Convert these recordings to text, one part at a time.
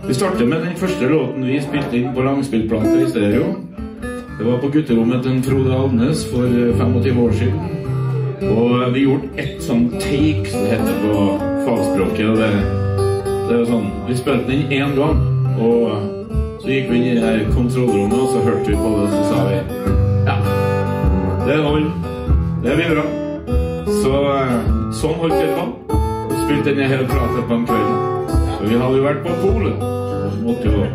Vi starter med den første låten vi spilte inn på langspillplate i stereo. Det var på gutterommet til Frode Alnes for 25 år siden. Og vi gjorde ett sånn take, det heter på fagspråket, og det er jo sånn, vi spilte den inn 1 gang, og så gikk vi inn i det kontrollrommet, og så hørte vi på det, og så sa vi, ja, det holder, det blir bra. Så sånn holdt vi på, og spilte den hele plate på en kveld. Og vi hadde jo vært på polet, så måtte jo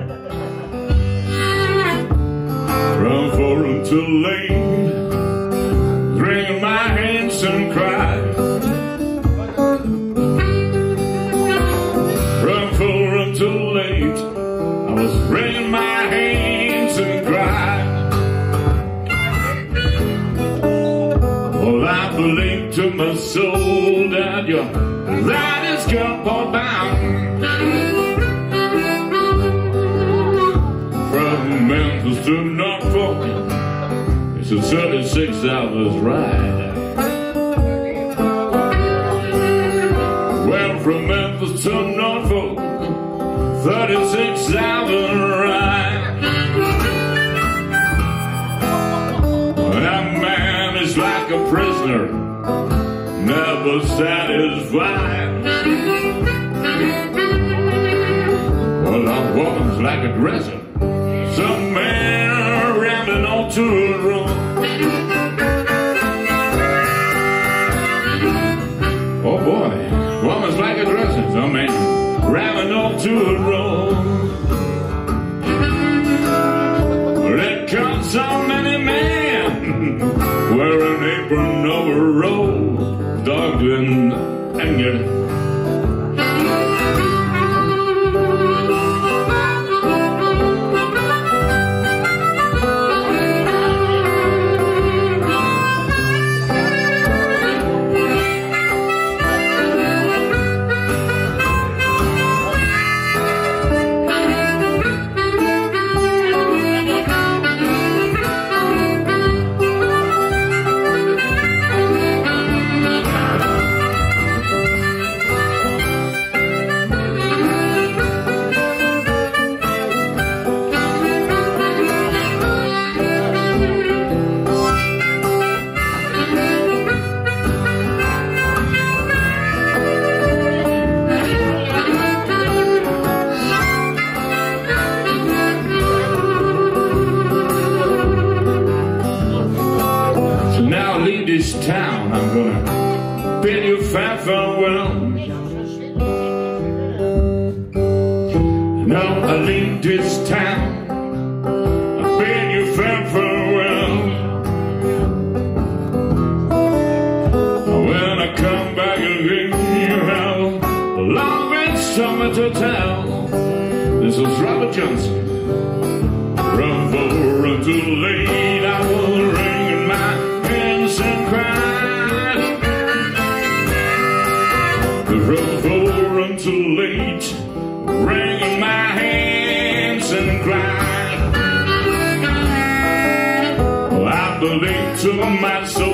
From foreign to lane, wringing my hands and cry. From foreign to late, I was wringing my hands and cry. Well, I believe to my soul that your light is gunpowder bound. From Memphis to Norfolk, it's a 36 hours ride. Well, from Memphis to Norfolk, 36 hours ride. Well, that man is like a prisoner, never satisfied. Well, that woman's like a dresser, some man rambling on to a room. Oh boy, woman's like a dresser, some man rambling on to a room. There comes so many men wearing apron overall, dogged in anger. This town, I'm gonna bid you farewell. Now I leave this town, I bid you farewell. When I come back again, you have a long been summer to tell. This is Robert Johnson. From foreign to late, I will ring in my and cry. The road foreign to late, wringing my hands and cry. Oh, I believe to my soul